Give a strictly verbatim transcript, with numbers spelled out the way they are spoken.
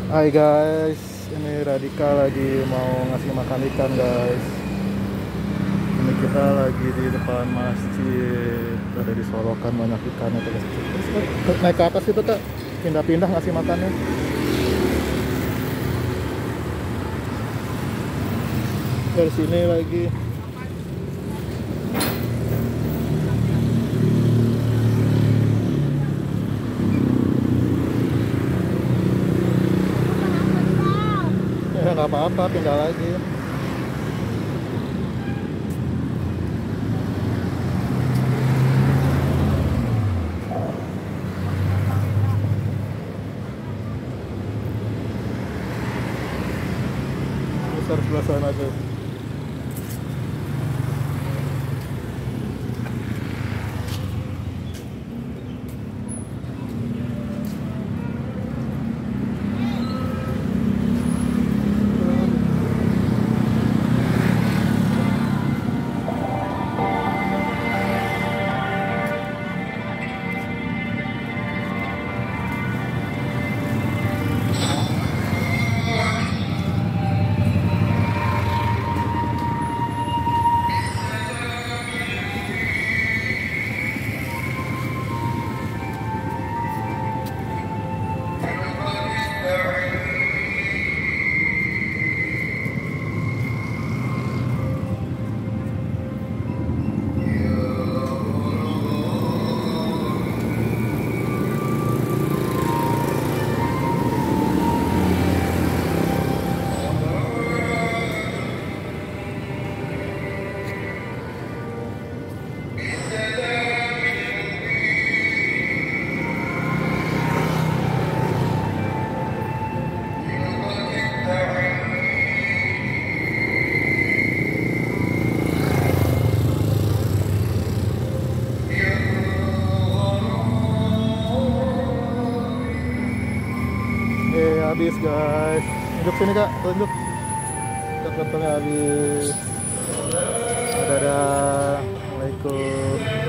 Hai guys, ini Radika lagi mau ngasih makan ikan guys. Ini kita lagi di depan masjid, ada di Sorokan banyak ikannya tuh guys. Terus Kak, naik ke atas itu kak, pindah-pindah ngasih makannya. Dari sini lagi. Ya nggak apa-apa, pindah lagi. Besar sebelah sana guys. Eh habis guys, tunjuk sini kak, tunjuk. Kat-katnya habis. Dadah, assalamualaikum.